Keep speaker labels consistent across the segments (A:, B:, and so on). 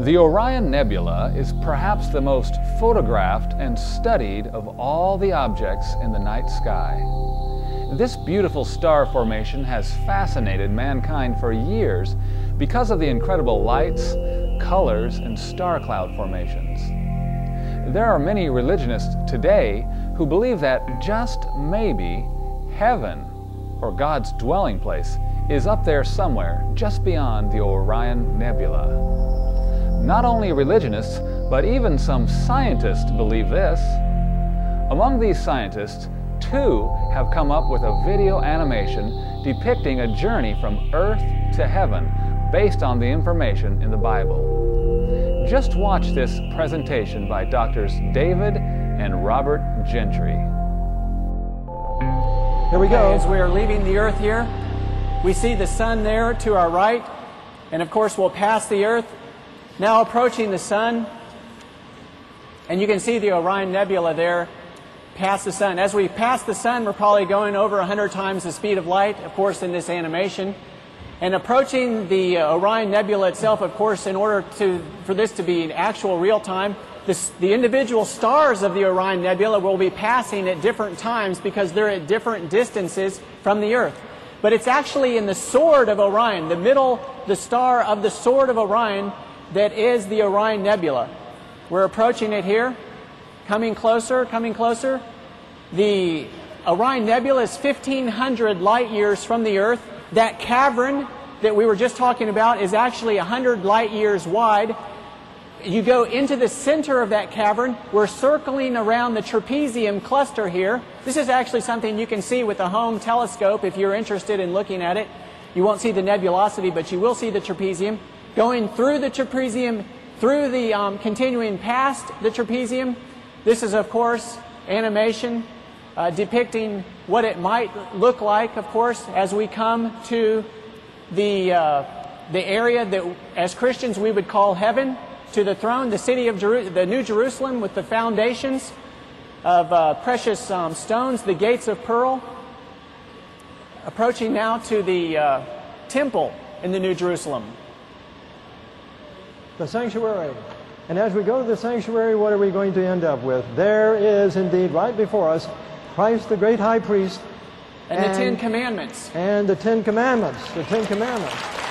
A: The Orion Nebula is perhaps the most photographed and studied of all the objects in the night sky. This beautiful star formation has fascinated mankind for years because of the incredible lights, colors, and star cloud formations. There are many religionists today who believe that just maybe heaven, or God's dwelling place, is up there somewhere just beyond the Orion Nebula. Not only religionists, but even some scientists believe this. Among these scientists, two have come up with a video animation depicting a journey from Earth to heaven based on the information in the Bible. Just watch this presentation by Drs. David and Robert Gentry.
B: Here we go. As we are leaving the Earth here, we see the sun there to our right, and of course we'll pass the Earth. Now approaching the sun, and you can see the Orion Nebula there past the sun. As we pass the sun, we're probably going over 100 times the speed of light, of course, in this animation. And approaching the Orion Nebula itself, of course, in order for this to be actual real time, the individual stars of the Orion Nebula will be passing at different times because they're at different distances from the Earth. But it's actually in the Sword of Orion, the star of the Sword of Orion, that is the Orion Nebula. We're approaching it here, coming closer, coming closer. The Orion Nebula is 1,500 light years from the Earth. That cavern that we were just talking about is actually 100 light years wide. You go into the center of that cavern. We're circling around the trapezium cluster here. This is actually something you can see with a home telescope if you're interested in looking at it. You won't see the nebulosity, but you will see the trapezium. Going through the trapezium, through the continuing past the trapezium. This is, of course, animation depicting what it might look like, of course, as we come to the area that, as Christians, we would call heaven, to the throne, the city of the New Jerusalem with the foundations of precious stones, the gates of pearl. Approaching now to the temple in the New Jerusalem.
C: The sanctuary. And as we go to the sanctuary, what are we going to end up with? There is indeed right before us Christ the great high priest.
B: And the Ten Commandments.
C: And the Ten Commandments. The Ten Commandments.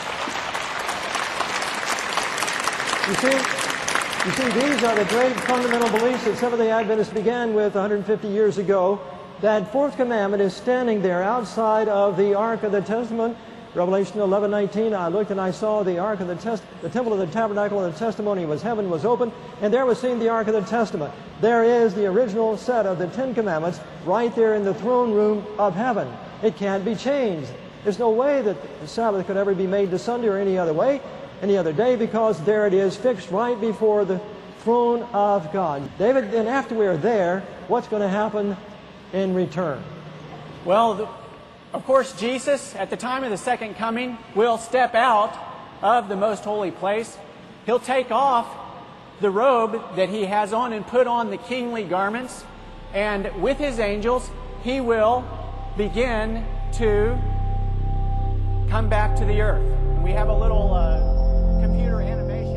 C: You see, these are the great fundamental beliefs that Seventh-day Adventists began with 150 years ago. That fourth commandment is standing there outside of the Ark of the Testament. Revelation 11:19, I looked and I saw the Ark of the Temple of the Tabernacle of the Testimony was heaven was open, and there was seen the Ark of the Testament. There is the original set of the Ten Commandments right there in the throne room of heaven. It can't be changed. There's no way that the Sabbath could ever be made to Sunday or any other way, any other day, because there it is fixed right before the throne of God. David, then after we're there, what's going to happen in return?
B: Well, of course, Jesus, at the time of the second coming, will step out of the most holy place. He'll take off the robe that he has on and put on the kingly garments. And with his angels, he will begin to come back to the earth. And we have a little computer animation.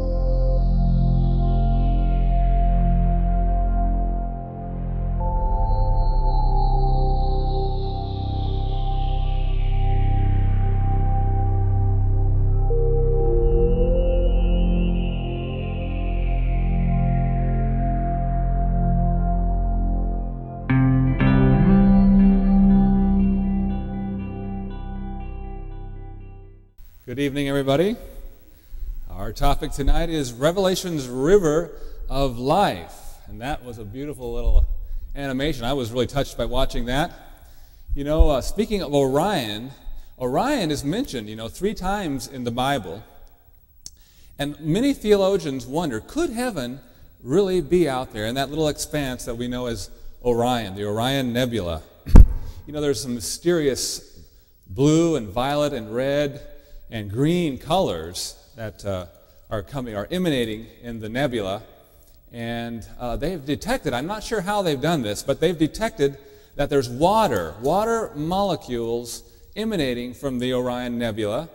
A: Good evening, everybody. Our topic tonight is Revelation's River of Life. And that was a beautiful little animation. I was really touched by watching that. You know, speaking of Orion, Orion is mentioned, 3 times in the Bible. And many theologians wonder, could heaven really be out there in that little expanse that we know as Orion, the Orion Nebula? There's some mysterious blue and violet and red and green colors that are emanating in the nebula, and they've detected, I'm not sure how they've done this, but they've detected that there's water molecules emanating from the Orion Nebula,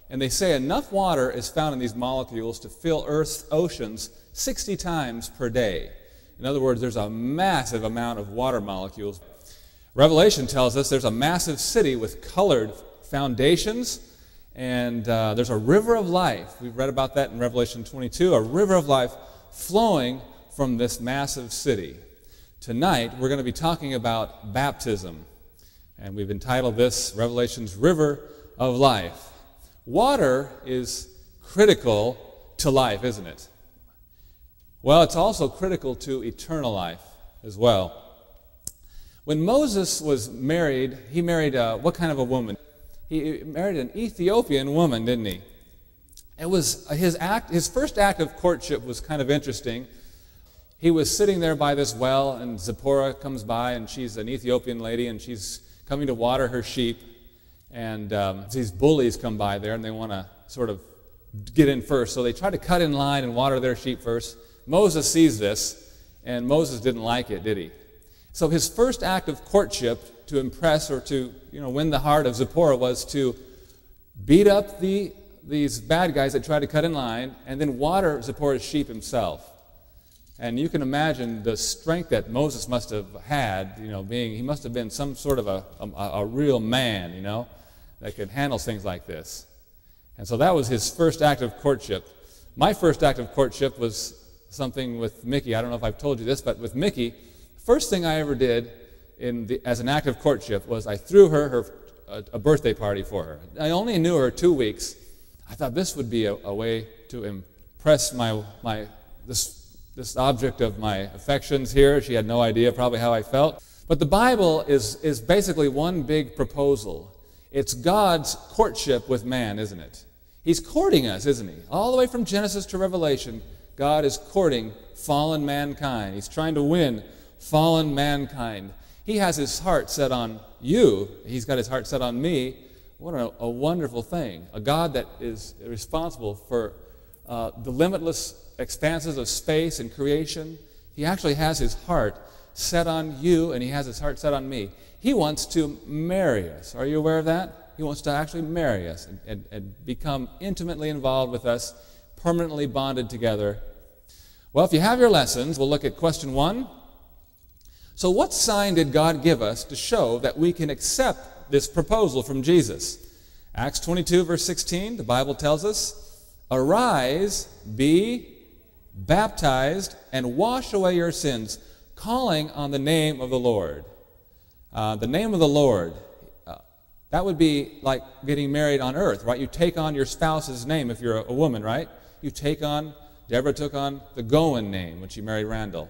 A: And they say enough water is found in these molecules to fill Earth's oceans 60 times per day. In other words, there's a massive amount of water molecules. Revelation tells us there's a massive city with colored foundations, and there's a river of life. We've read about that in Revelation 22, a river of life flowing from this massive city. Tonight, we're going to be talking about baptism, and we've entitled this Revelation's River of Life. Water is critical to life, isn't it? Well, it's also critical to eternal life as well. When Moses was married, he married what kind of a woman? He married an Ethiopian woman, didn't he? It was his first act of courtship was kind of interesting. He was sitting there by this well, and Zipporah comes by, and she's an Ethiopian lady, and she's coming to water her sheep. And these bullies come by there, and they want to sort of get in first. So they try to cut in line and water their sheep first. Moses sees this, and Moses didn't like it, did he? So his first act of courtship to impress or to win the heart of Zipporah was to beat up these bad guys that tried to cut in line, and then water Zipporah's sheep himself. And you can imagine the strength that Moses must have had, he must have been some sort of a real man, that could handle things like this. And so that was his first act of courtship. My first act of courtship was something with Mickey. I don't know if I've told you this, but with Mickey, first thing I ever did as an act of courtship was I threw her a birthday party for her. I only knew her 2 weeks. I thought this would be a way to impress this object of my affections here. She had no idea probably how I felt. But the Bible is basically one big proposal. It's God's courtship with man, isn't it? He's courting us, isn't he? All the way from Genesis to Revelation, God is courting fallen mankind. He's trying to win fallen mankind. He has his heart set on you. He's got his heart set on me. What a wonderful thing. A God that is responsible for the limitless expanses of space and creation. He actually has his heart set on you, and he has his heart set on me. He wants to marry us. Are you aware of that? He wants to actually marry us and become intimately involved with us, permanently bonded together. Well, if you have your lessons, we'll look at question 1. So what sign did God give us to show that we can accept this proposal from Jesus? Acts 22, verse 16, the Bible tells us, "Arise, be baptized, and wash away your sins, calling on the name of the Lord." The name of the Lord, that would be like getting married on earth, right? You take on your spouse's name if you're a woman, right? Deborah took on the Goen name when she married Randall.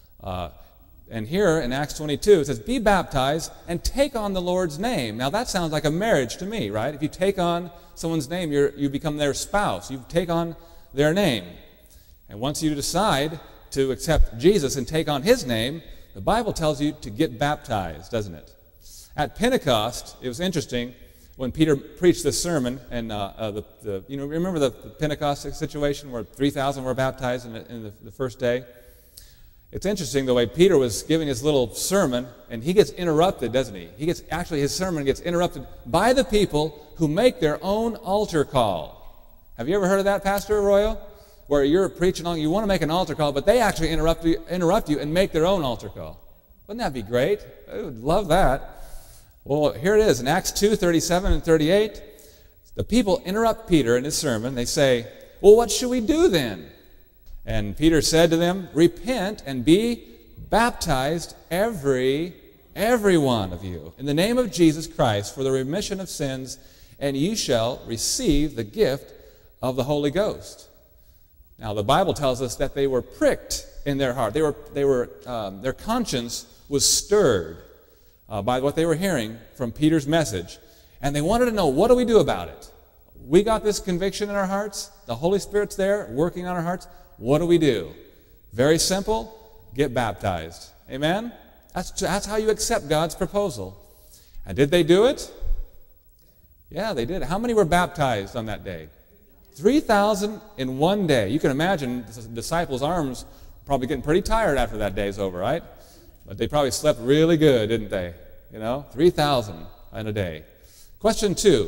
A: And here in Acts 22, it says, "Be baptized and take on the Lord's name." Now that sounds like a marriage to me, right? If you take on someone's name, you become their spouse. You take on their name. And once you decide to accept Jesus and take on his name, the Bible tells you to get baptized, doesn't it? At Pentecost, it was interesting when Peter preached this sermon, and remember the Pentecost situation where 3,000 were baptized in the first day? It's interesting the way Peter was giving his little sermon, and he gets interrupted, doesn't he? His sermon gets interrupted by the people who make their own altar call. Have you ever heard of that, Pastor Arroyo? Where you're preaching along, you want to make an altar call, but they actually interrupt you and make their own altar call. Wouldn't that be great? I would love that. Well, here it is in Acts 2, 37 and 38. The people interrupt Peter in his sermon. They say, "Well, what should we do then?" And Peter said to them, "Repent and be baptized, every one of you, in the name of Jesus Christ for the remission of sins, and ye shall receive the gift of the Holy Ghost." Now, the Bible tells us that they were pricked in their heart. Their conscience was stirred by what they were hearing from Peter's message, and they wanted to know, what do we do about it? We got this conviction in our hearts. The Holy Spirit's there working on our hearts. What do we do? Very simple. Get baptized. Amen? That's how you accept God's proposal. And did they do it? Yeah, they did. How many were baptized on that day? 3,000 in one day. You can imagine the disciples' arms probably getting pretty tired after that day's over, right? But they probably slept really good, didn't they? 3,000 in a day. Question 2.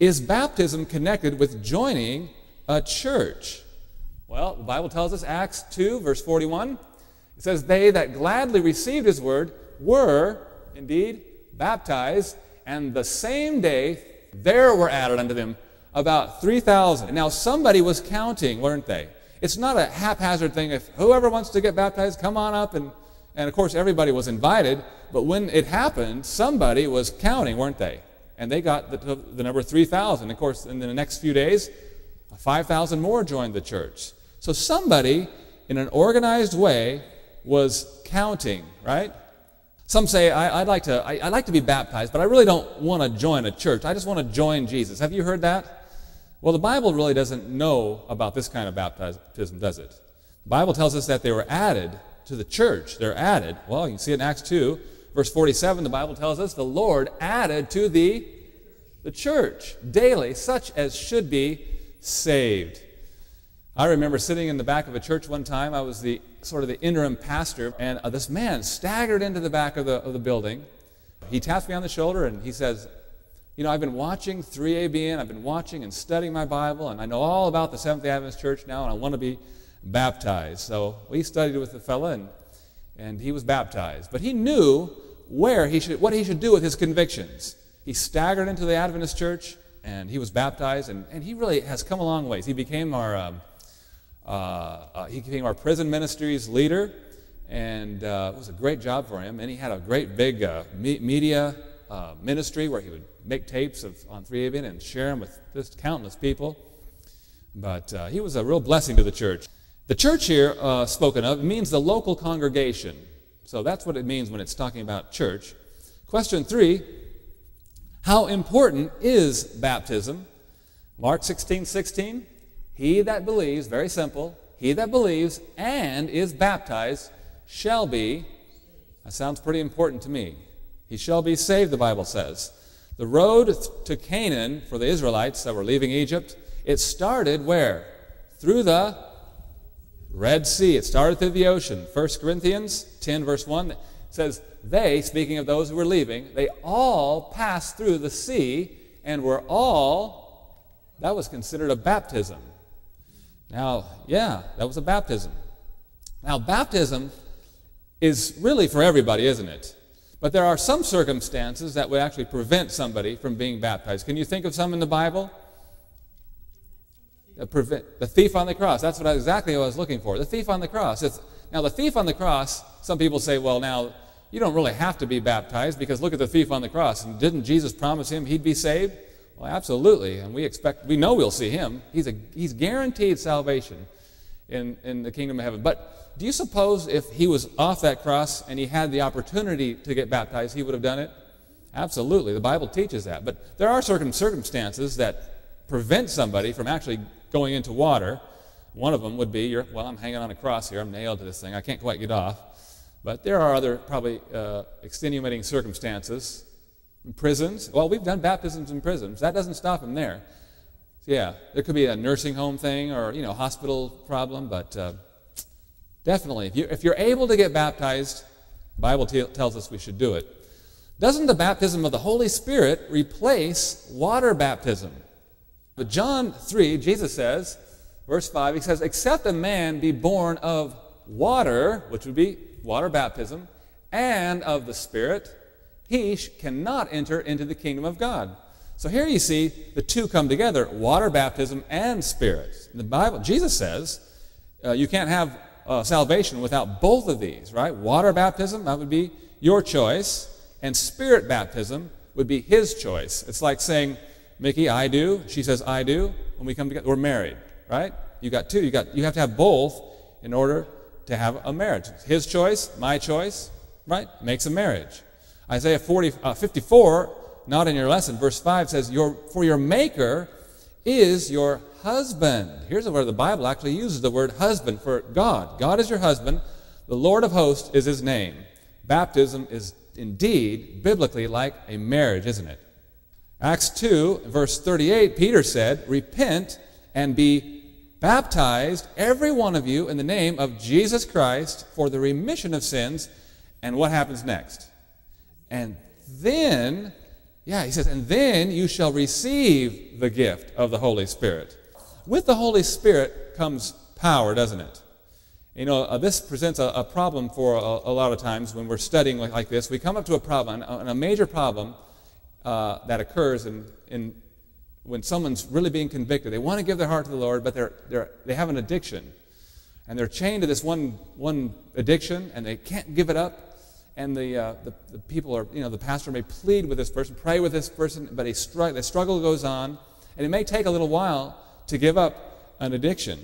A: is baptism connected with joining a church? Well, the Bible tells us, Acts 2, verse 41, it says, they that gladly received his word were, indeed, baptized, and the same day there were added unto them about 3,000. Now, somebody was counting, weren't they? It's not a haphazard thing. If whoever wants to get baptized, come on up. And of course, everybody was invited. But when it happened, somebody was counting, weren't they? And they got the number 3,000. Of course, in the next few days, 5,000 more joined the church. So somebody, in an organized way, was counting, right? Some say, I'd like to be baptized, but I really don't want to join a church. I just want to join Jesus. Have you heard that? Well, the Bible really doesn't know about this kind of baptism, does it? The Bible tells us that they were added to the church. They're added. Well, you can see it in Acts 2, verse 47, the Bible tells us the Lord added to the church daily such as should be saved. I remember sitting in the back of a church one time. I was the interim pastor, and this man staggered into the back of the building. He taps me on the shoulder and he says, you know, I've been watching 3ABN, I've been watching and studying my Bible, and I know all about the Seventh-day Adventist Church now, and I want to be baptized. So we studied with the fella, and he was baptized. But he knew what he should do with his convictions. He staggered into the Adventist Church, and he was baptized, and he really has come a long ways. He became our prison ministries leader, and it was a great job for him. And he had a great big media ministry where he would make tapes on 3ABN and share them with just countless people. But he was a real blessing to the church. The church here spoken of means the local congregation. So that's what it means when it's talking about church. Question 3, how important is baptism? Mark 16:16. He that believes, very simple, he that believes and is baptized shall be, that sounds pretty important to me. He shall be saved, the Bible says. The road to Canaan for the Israelites that were leaving Egypt, it started where? Through the Red Sea. It started through the ocean. 1 Corinthians 10, verse 1 says, they, speaking of those who were leaving, they all passed through the sea and were all, that was considered a baptism. Now, yeah, that was a baptism. Now, baptism is really for everybody, isn't it? But there are some circumstances that would actually prevent somebody from being baptized. Can you think of some in the Bible? The thief on the cross. That's exactly what I was looking for. The thief on the cross. Now, the thief on the cross, some people say, well, now, you don't really have to be baptized because look at the thief on the cross. And didn't Jesus promise him he'd be saved? Well, absolutely. And we know we'll see him. He's guaranteed salvation in the kingdom of heaven. But do you suppose if he was off that cross and he had the opportunity to get baptized, he would have done it? Absolutely. The Bible teaches that. But there are certain circumstances that prevent somebody from actually going into water. One of them would be, I'm hanging on a cross here. I'm nailed to this thing. I can't quite get off. But there are other probably extenuating circumstances. In prisons, well, we've done baptisms in prisons. That doesn't stop them there. Yeah, there could be a nursing home thing or, hospital problem, but definitely, if you're able to get baptized, the Bible tells us we should do it. Doesn't the baptism of the Holy Spirit replace water baptism? But John 3, Jesus says, verse 5, he says, except a man be born of water, which would be water baptism, and of the Spirit, he cannot enter into the kingdom of God. So here you see the two come together, water baptism and Spirit. In the Bible, Jesus says you can't have salvation without both of these, right? Water baptism, that would be your choice, and Spirit baptism would be his choice. It's like saying, Mickey, I do. She says, I do. When we come together, we're married, right? You got two. You have to have both in order to have a marriage. His choice, my choice, right? Makes a marriage. Isaiah 54, not in your lesson, verse 5 says, for your maker is your husband. Here's where the Bible actually uses the word husband for God. God is your husband. The Lord of hosts is his name. Baptism is indeed biblically like a marriage, isn't it? Acts 2, verse 38, Peter said, repent and be baptized, every one of you, in the name of Jesus Christ for the remission of sins. And what happens next? And then Yeah, he says, and then you shall receive the gift of the Holy Spirit. With the Holy Spirit comes power, doesn't it? You know, this presents a problem for a lot of times when we're studying like this. We come up to a problem, and a major problem that occurs when someone's really being convicted. They want to give their heart to the Lord, but they have an addiction. And they're chained to this one addiction, and they can't give it up. And the people are, the pastor may plead with this person, pray with this person, but the struggle goes on, and it may take a little while to give up an addiction.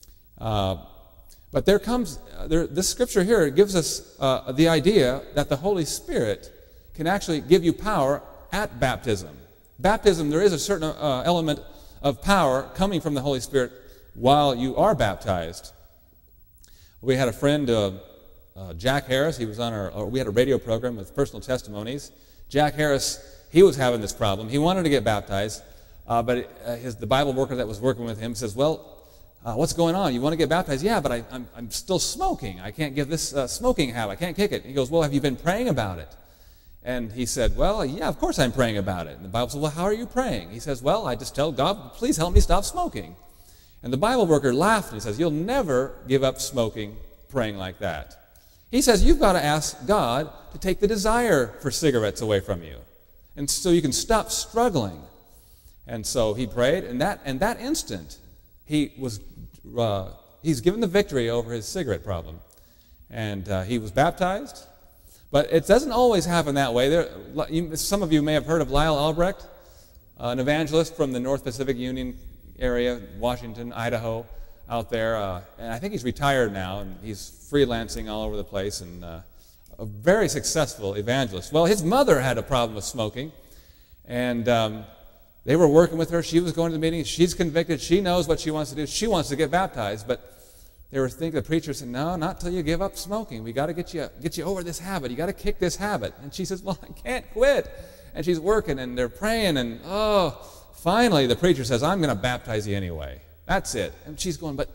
A: But this scripture here gives us the idea that the Holy Spirit can actually give you power at baptism. Baptism, there is a certain element of power coming from the Holy Spirit while you are baptized. We had a friend, Jack Harris. He was on we had a radio program with personal testimonies. Jack Harris, he was having this problem. He wanted to get baptized, but the Bible worker that was working with him says, well, what's going on? You want to get baptized? Yeah, but I'm still smoking. I can't give this smoking habit. I can't kick it. He goes, well, have you been praying about it? And he said, well, yeah, of course I'm praying about it. And the Bible says, well, how are you praying? He says, well, I just tell God, please help me stop smoking. And the Bible worker laughed and he says, you'll never give up smoking praying like that. He says, you've got to ask God to take the desire for cigarettes away from you, and so you can stop struggling. And so he prayed, and that instant, he's given the victory over his cigarette problem. And he was baptized. But it doesn't always happen that way. Some of you may have heard of Lyle Albrecht, an evangelist from the North Pacific Union area, Washington, Idaho, out there. And I think he's retired now, and he's freelancing all over the place, and a very successful evangelist. Well, his mother had a problem with smoking, and they were working with her. She was going to the meeting. She's convicted. She knows what she wants to do. She wants to get baptized, but they were thinking, the preacher said, no, not till you give up smoking. We got to get you over this habit. You got to kick this habit. And she says, well, I can't quit. And she's working, and they're praying, and finally the preacher says, I'm going to baptize you anyway. That's it. And she's going, but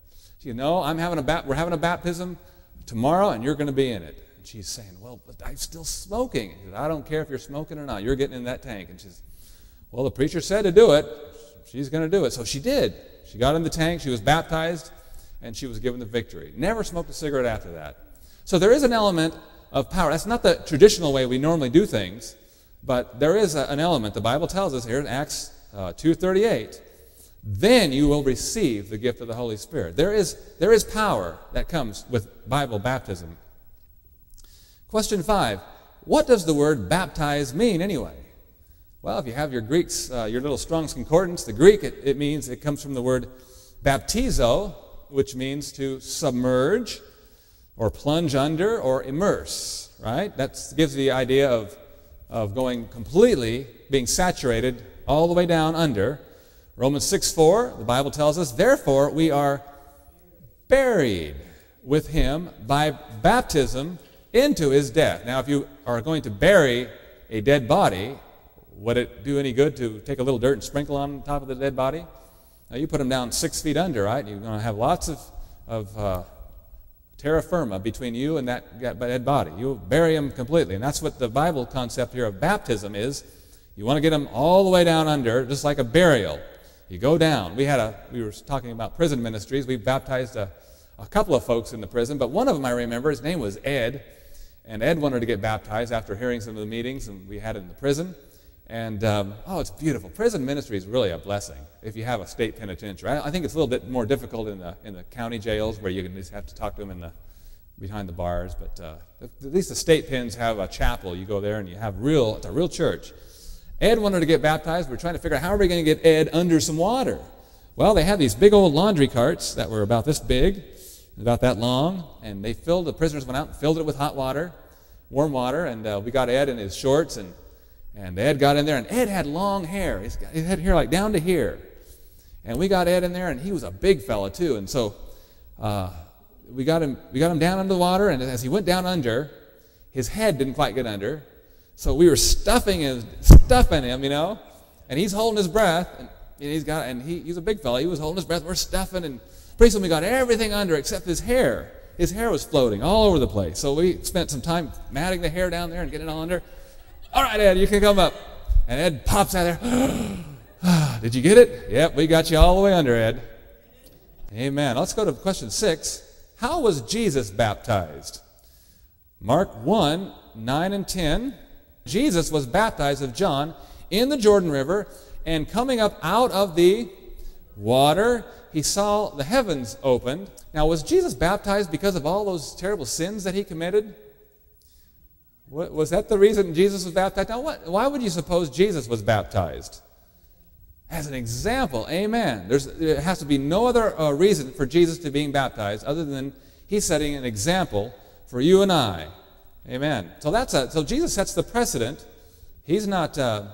A: we're having a baptism tomorrow, and you're going to be in it. And she's saying, well, but I'm still smoking. He said, I don't care if you're smoking or not. You're getting in that tank. And she says, well, the preacher said to do it. She's going to do it. So she did. She got in the tank. She was baptized, and she was given the victory. Never smoked a cigarette after that. So there is an element of power. That's not the traditional way we normally do things, but there is an element. The Bible tells us here in Acts 2:38, then you will receive the gift of the Holy Spirit. There is power that comes with Bible baptism. Question 5, what does the word baptize mean anyway? Well, if you have your Greeks, your little Strong's Concordance, the Greek, it comes from the word baptizo, which means to submerge or plunge under or immerse, right? That gives the idea of going completely, being saturated all the way down under. Romans 6:4, the Bible tells us, therefore we are buried with him by baptism into his death. Now, if you are going to bury a dead body, would it do any good to take a little dirt and sprinkle on top of the dead body? Now, you put them down 6 feet under, right? You're going to have lots of terra firma between you and that dead body. You'll bury them completely. And that's what the Bible concept here of baptism is. You want to get them all the way down under, just like a burial. You go down. We were talking about prison ministries. We baptized a couple of folks in the prison, but one of them I remember, his name was Ed, and Ed wanted to get baptized after hearing some of the meetings, and we had it in the prison. And, it's beautiful. Prison ministry is really a blessing if you have a state penitentiary. I think it's a little bit more difficult in the county jails where you can just have to talk to them behind the bars, but at least the state pens have a chapel. You go there and it's a real church. Ed wanted to get baptized. We're trying to figure out how are we going to get Ed under some water. Well, they had these big old laundry carts that were about this big, about that long, and the prisoners went out and filled it with hot water, warm water, and we got Ed in his shorts, and Ed got in there, and Ed had long hair. He had hair like down to here. And we got Ed in there, and he was a big fella too, and so we got him down under the water, and as he went down under, his head didn't quite get under, so we were stuffing him, and he's holding his breath, and he's a big fella. He was holding his breath. We're stuffing, and pretty soon we got everything under except his hair. His hair was floating all over the place. So we spent some time matting the hair down there and getting it all under. All right, Ed, you can come up.
D: And Ed pops out there. Did you get it? Yep, we got you all the way under, Ed. Amen. Let's go to question 6. How was Jesus baptized? Mark 1, 9 and 10. Jesus was baptized of John in the Jordan River, and coming up out of the water, he saw the heavens opened. Now, was Jesus baptized because of all those terrible sins that he committed? Was that the reason Jesus was baptized? Now, why would you suppose Jesus was baptized? As an example, amen. There has to be no other reason for Jesus to being baptized other than he's setting an example for you and I. Amen. So Jesus sets the precedent. He's not a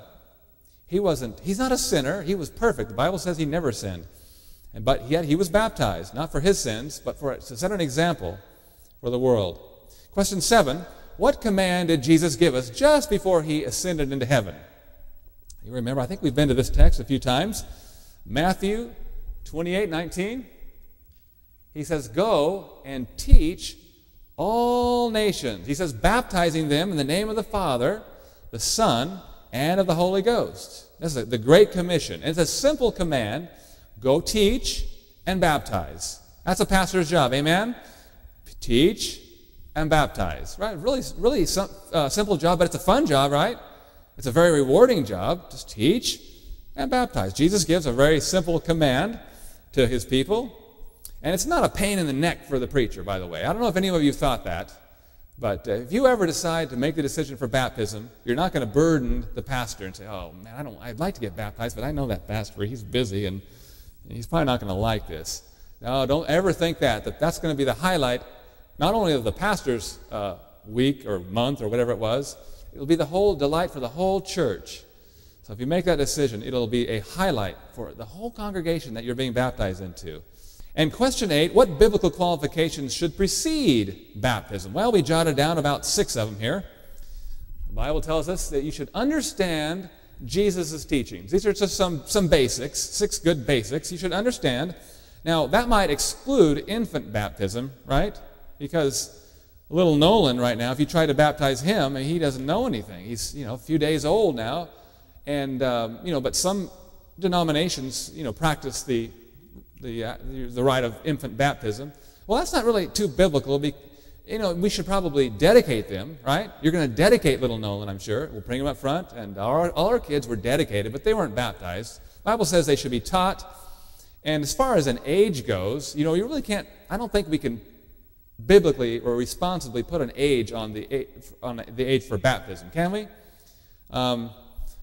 D: sinner. He was perfect. The Bible says he never sinned. But yet he was baptized, not for his sins, but to set an example for the world. Question 7. What command did Jesus give us just before he ascended into heaven? You remember, I think we've been to this text a few times. Matthew 28:19. He says, go and teach all nations. He says, baptizing them in the name of the Father, the Son, and of the Holy Ghost. This is the Great Commission. And it's a simple command. Go teach and baptize. That's a pastor's job. Amen? Teach and baptize. Right? Really simple job, but it's a fun job, right? It's a very rewarding job. Just teach and baptize. Jesus gives a very simple command to his people. And it's not a pain in the neck for the preacher, by the way. I don't know if any of you thought that. But if you ever decide to make the decision for baptism, you're not going to burden the pastor and say, oh, man, I'd like to get baptized, but I know that pastor, he's busy, and he's probably not going to like this. No, don't ever think that's going to be the highlight, not only of the pastor's week or month or whatever it was, it'll be the whole delight for the whole church. So if you make that decision, it'll be a highlight for the whole congregation that you're being baptized into. And question 8, what biblical qualifications should precede baptism? Well, we jotted down about 6 of them here. The Bible tells us that you should understand Jesus' teachings. These are just some basics, 6 good basics you should understand. Now, that might exclude infant baptism, right? Because little Nolan right now, if you try to baptize him, he doesn't know anything. He's, a few days old now. And, but some denominations, practice the rite of infant baptism. Well, that's not really too biblical. We should probably dedicate them, right? You're going to dedicate little Nolan, I'm sure. We'll bring him up front, and all our kids were dedicated, but they weren't baptized. The Bible says they should be taught. And as far as an age goes, you really can't, I don't think we can biblically or responsibly put an age on the age for baptism, can we?